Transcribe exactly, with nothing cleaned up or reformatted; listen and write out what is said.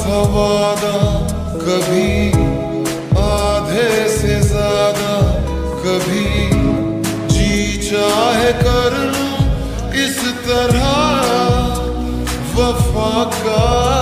सा वादा, कभी आधे से ज्यादा, कभी जी चाहे कर लूं इस तरह वफा का